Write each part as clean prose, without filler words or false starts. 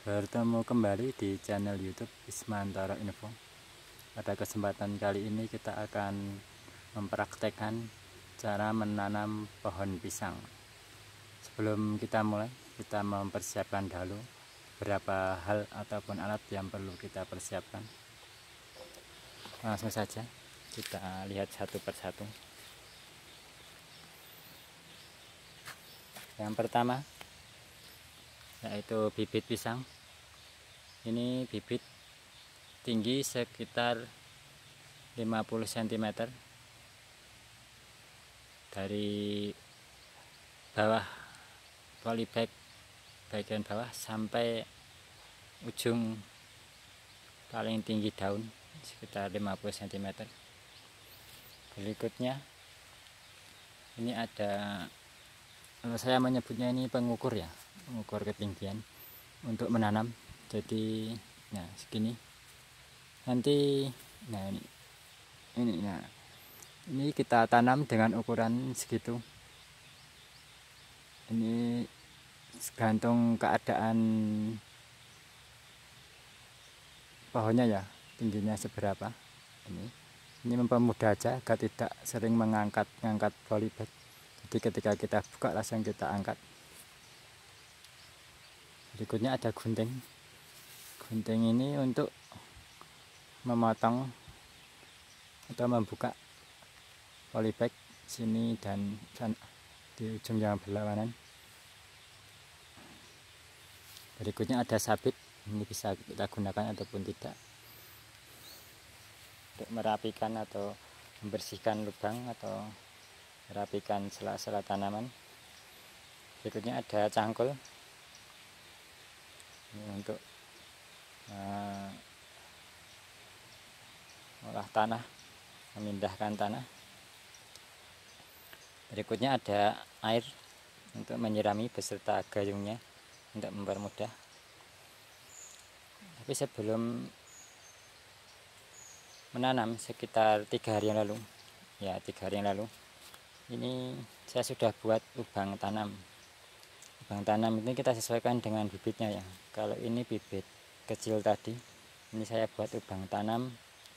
Bertemu kembali di channel YouTube Ismantoro Info. Pada kesempatan kali ini kita akan mempraktekkan cara menanam pohon pisang. Sebelum kita mulai, kita mempersiapkan dahulu beberapa hal ataupun alat yang perlu kita persiapkan. Langsung saja kita lihat satu persatu. Yang pertama yaitu bibit pisang. Ini bibit tinggi sekitar 50 cm dari bawah polybag bagian bawah sampai ujung paling tinggi daun sekitar 50 cm. Berikutnya ini ada, kalau saya menyebutnya ini pengukur ya, pengukur ketinggian untuk menanam. Jadi nah segini nanti, nah ini kita tanam dengan ukuran segitu. Ini tergantung keadaan pohonnya ya, tingginya seberapa. Ini mempermudah aja agar tidak sering mengangkat polybag. Jadi ketika kita buka langsung kita angkat. Berikutnya ada gunting. Gunting ini untuk memotong atau membuka polybag sini dan di ujung yang berlawanan. Berikutnya ada sabit. Ini bisa kita gunakan ataupun tidak untuk merapikan atau membersihkan lubang atau merapikan sela-sela tanaman. Berikutnya ada cangkul. Ini untuk olah tanah, memindahkan tanah. Berikutnya ada air untuk menyirami beserta gayungnya untuk mempermudah. Tapi sebelum menanam sekitar 3 hari yang lalu, ya 3 hari yang lalu, ini saya sudah buat lubang tanam. Lubang tanam ini kita sesuaikan dengan bibitnya ya. Kalau ini bibit kecil tadi, ini saya buat lubang tanam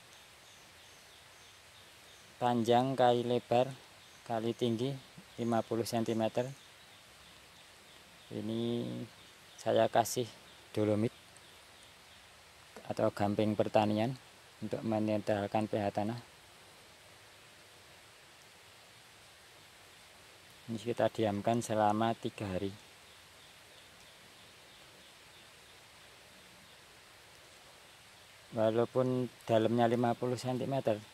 panjang kali lebar kali tinggi 50 cm. Ini saya kasih dolomit atau gamping pertanian untuk menetralkan pH tanah. Ini kita diamkan selama 3 hari. Walaupun dalamnya 50 cm,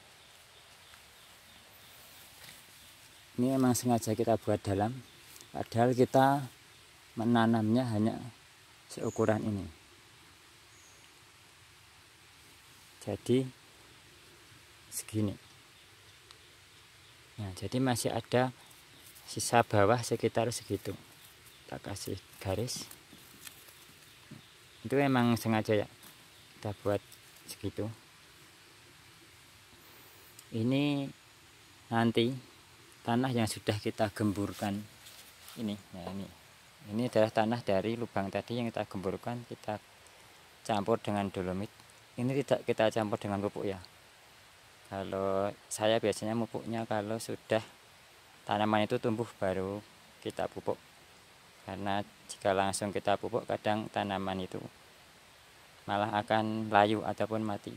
ini memang sengaja kita buat dalam, padahal kita menanamnya hanya seukuran ini. Jadi segini. Nah, jadi masih ada sisa bawah sekitar segitu. Kita kasih garis. Itu memang sengaja ya kita buat segitu. Ini nanti tanah yang sudah kita gemburkan ini. Nah, ini adalah tanah dari lubang tadi yang kita gemburkan, kita campur dengan dolomit. Ini tidak kita campur dengan pupuk ya. Kalau saya biasanya pupuknya kalau sudah tanaman itu tumbuh baru kita pupuk. Karena jika langsung kita pupuk kadang tanaman itu malah akan layu ataupun mati.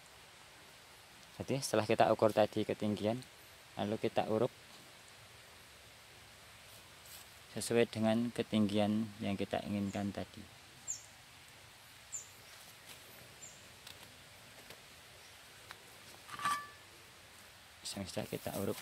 Jadi setelah kita ukur tadi ketinggian, lalu kita uruk sesuai dengan ketinggian yang kita inginkan tadi. Langsung kita uruk.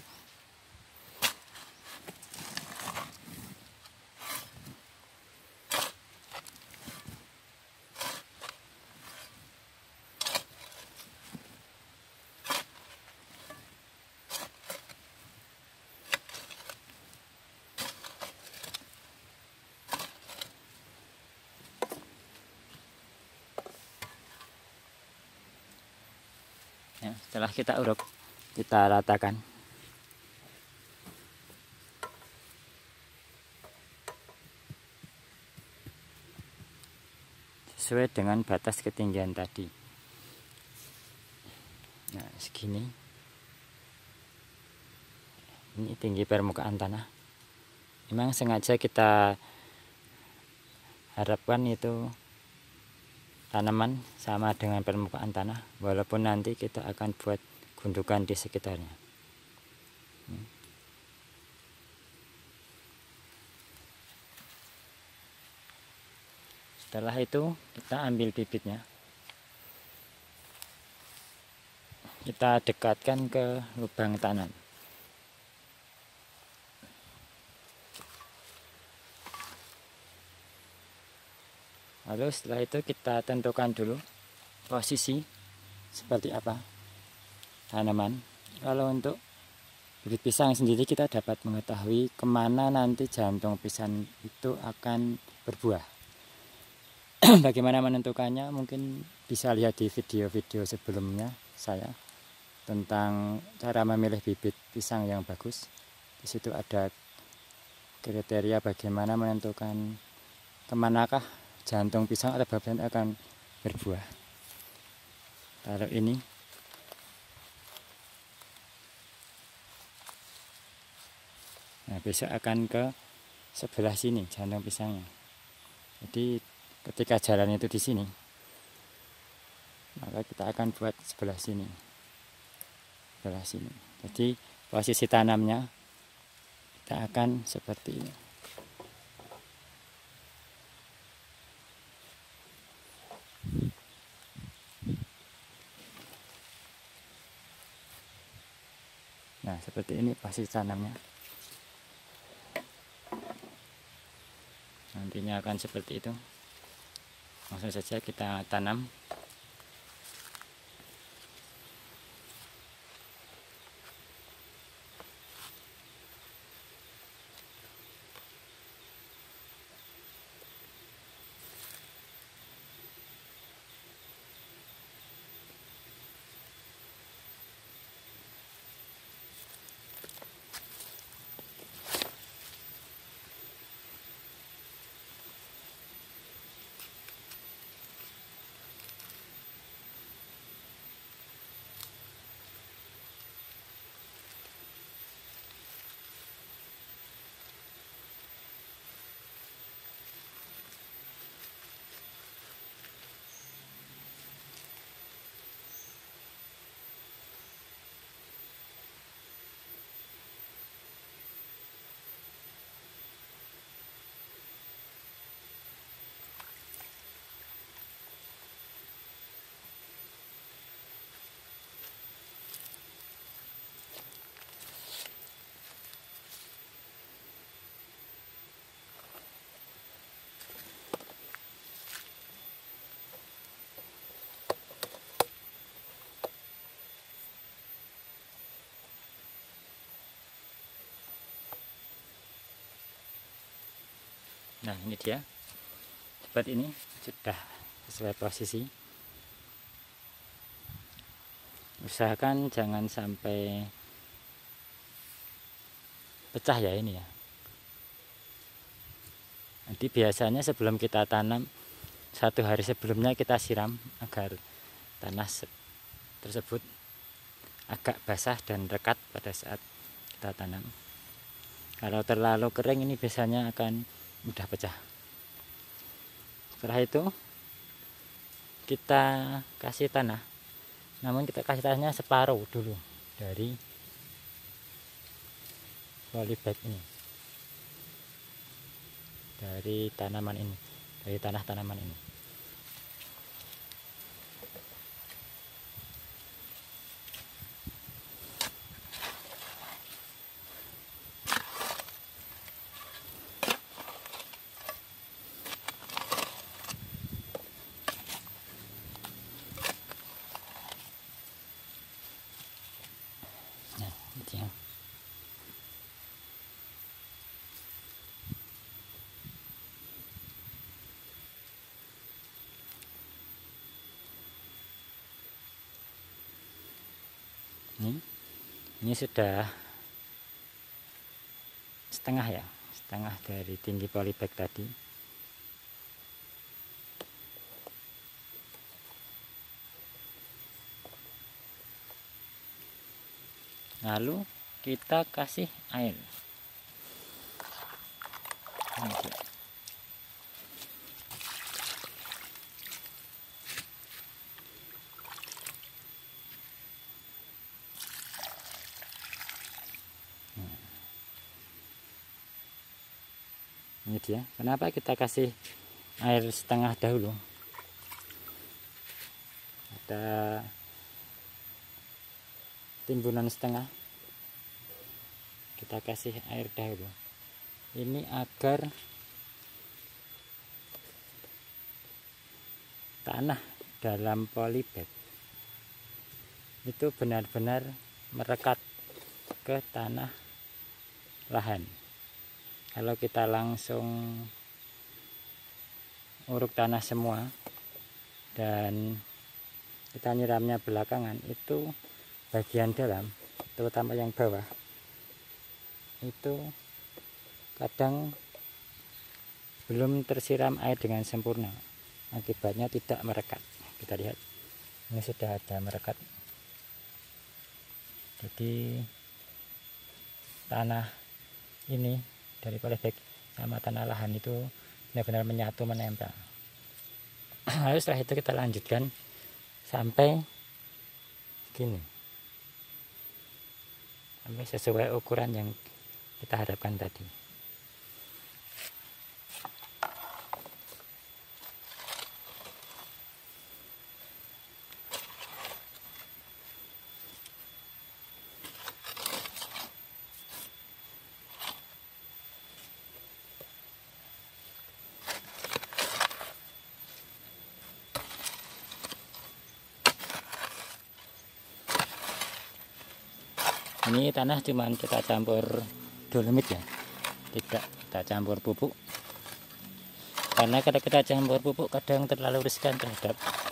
Ya, setelah kita uruk, kita ratakan. sesuai dengan batas ketinggian tadi. Nah, segini. Ini tinggi permukaan tanah. Memang sengaja kita harapkan itu tanaman sama dengan permukaan tanah, walaupun nanti kita akan buat gundukan di sekitarnya. Setelah itu kita ambil bibitnya, kita dekatkan ke lubang tanam. Lalu setelah itu kita tentukan dulu posisi seperti apa tanaman. Kalau untuk bibit pisang sendiri, kita dapat mengetahui kemana nanti jantung pisang itu akan berbuah. Bagaimana menentukannya, mungkin bisa lihat di video-video sebelumnya saya tentang cara memilih bibit pisang yang bagus. Di situ ada kriteria bagaimana menentukan kemanakah jantung pisang atau buah akan berbuah. Kalau ini nah, besok akan ke sebelah sini jantung pisangnya. Jadi ketika jalan itu di sini, maka kita akan buat sebelah sini. Jadi posisi tanamnya kita akan seperti ini. Nah, seperti ini posisi tanamnya. Nantinya akan seperti itu. Langsung saja kita tanam. Nah, ini dia. Seperti ini sudah sesuai posisi. Usahakan jangan sampai pecah ya ini ya. Nanti biasanya sebelum kita tanam, 1 hari sebelumnya kita siram agar tanah tersebut agak basah dan rekat pada saat kita tanam. Kalau terlalu kering ini biasanya akan mudah pecah. Setelah itu kita kasih tanah, namun kita kasih tanahnya separuh dulu dari polybag ini, dari tanaman ini, dari tanah tanaman ini. Ya. Ini sudah setengah ya, setengah dari tinggi polybag tadi. lalu kita kasih air. Ini dia. Ini dia. Kenapa kita kasih air setengah dahulu? Ada timbunan setengah, kita kasih air dahulu. Ini agar tanah dalam polybag itu benar-benar merekat ke tanah lahan. Kalau kita langsung uruk tanah semua dan kita nyiramnya belakangan, itu bagian dalam, terutama yang bawah, itu kadang belum tersiram air dengan sempurna, akibatnya tidak merekat. Kita lihat, ini sudah ada merekat. Jadi tanah ini dari polybag sama tanah lahan itu benar-benar menyatu, menempel. Lalu setelah itu kita lanjutkan sampai gini, sampai sesuai ukuran yang kita harapkan tadi. Ini tanah cuman kita campur dolomit ya, tidak kita campur pupuk, karena kalau kita campur pupuk kadang terlalu riskan terhadap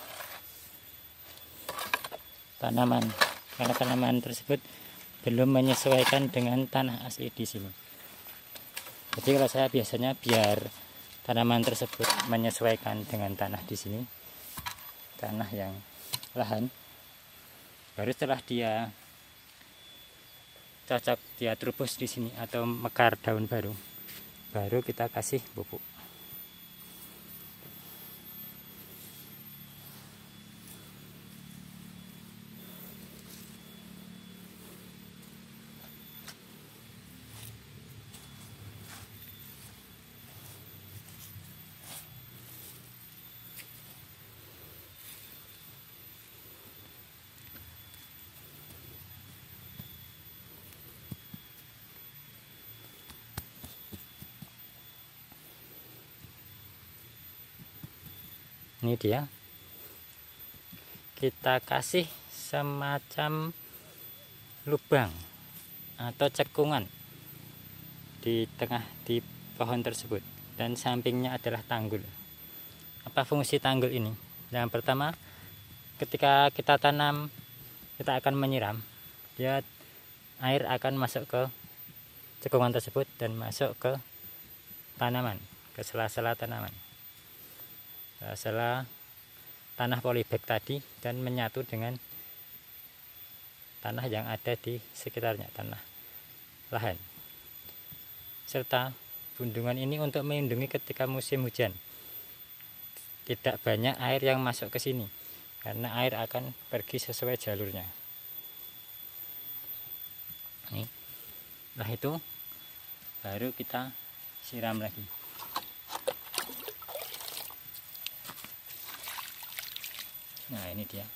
tanaman, karena tanaman tersebut belum menyesuaikan dengan tanah asli di sini. Jadi kalau saya biasanya biar tanaman tersebut menyesuaikan dengan tanah di sini, tanah yang lahan, baru setelah dia cocok, dia terubus di sini atau mekar daun baru kita kasih pupuk. Ini dia, kita kasih semacam lubang atau cekungan di tengah di pohon tersebut, dan sampingnya adalah tanggul. Apa fungsi tanggul ini? Yang pertama, ketika kita tanam, kita akan menyiram, dia air akan masuk ke cekungan tersebut dan masuk ke tanaman, ke sela-sela tanaman, sela tanah polybag tadi, dan menyatu dengan tanah yang ada di sekitarnya, tanah lahan. Serta bendungan ini untuk melindungi ketika musim hujan, tidak banyak air yang masuk ke sini, karena air akan pergi sesuai jalurnya. Nih, setelah itu baru kita siram lagi. Nah, ini dia.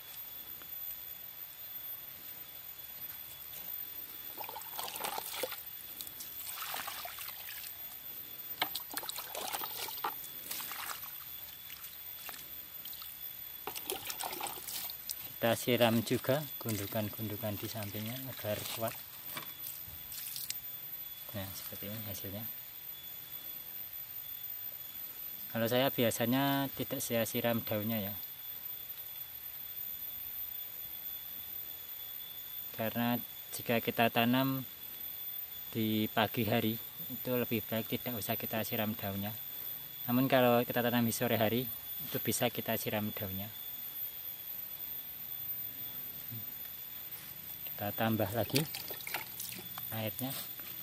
Kita siram juga gundukan-gundukan di sampingnya agar kuat. Nah, seperti ini hasilnya. Kalau saya biasanya tidak saya siram daunnya ya, karena jika kita tanam di pagi hari itu lebih baik tidak usah kita siram daunnya. Namun kalau kita tanam di sore hari itu bisa kita siram daunnya. Kita tambah lagi airnya.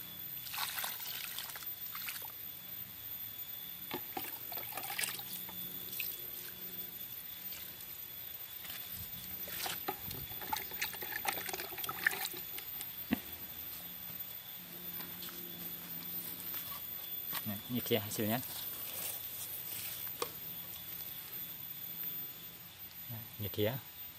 Nah, ini dia hasilnya. Nah, ini dia.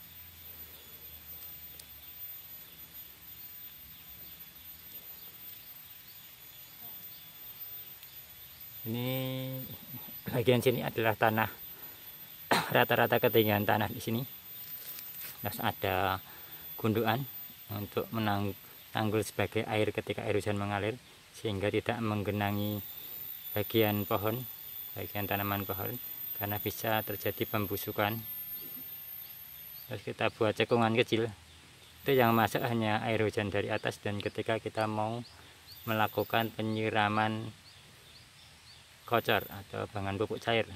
Ini bagian sini adalah tanah, rata-rata ketinggian tanah di sini. Terus ada gundukan untuk menanggul sebagai air ketika air hujan mengalir, sehingga tidak menggenangi bagian pohon, bagian tanaman pohon, karena bisa terjadi pembusukan. Terus kita buat cekungan kecil, itu yang masuk hanya air hujan dari atas, dan ketika kita mau melakukan penyiraman kocor atau bahan pupuk cair.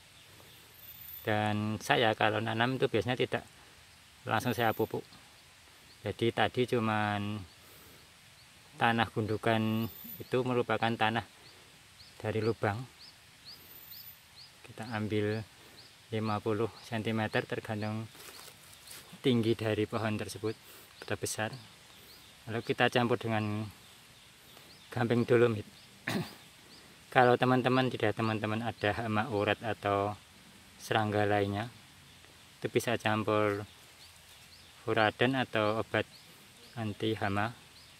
Dan saya kalau nanam itu biasanya tidak langsung saya pupuk, jadi tadi cuman tanah gundukan itu merupakan tanah dari lubang, kita ambil 50 cm tergantung tinggi dari pohon tersebut, atau besar. Lalu kita campur dengan gamping dolomit. Kalau teman-teman ada hama urat atau serangga lainnya, itu bisa campur furadan atau obat anti hama.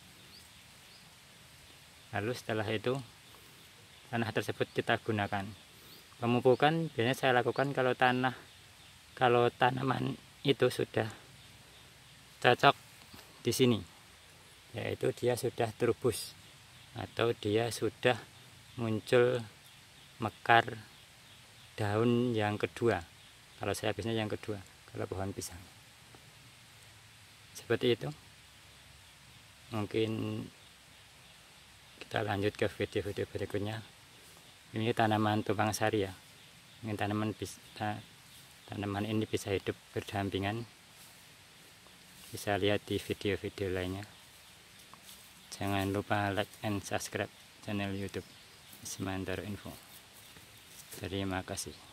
Lalu setelah itu tanah tersebut kita gunakan. Pemupukan biasanya saya lakukan kalau tanaman itu sudah cocok di sini, yaitu dia sudah terubus atau dia sudah muncul mekar daun yang kedua. Kalau saya biasanya yang kedua, kalau pohon pisang. Seperti itu. Mungkin kita lanjut ke video-video berikutnya. Ini tanaman tumpang sari ya. Ini tanaman ini bisa hidup berdampingan. Bisa lihat di video-video lainnya. Jangan lupa like and subscribe channel YouTube Ismantoro Info. Terima kasih.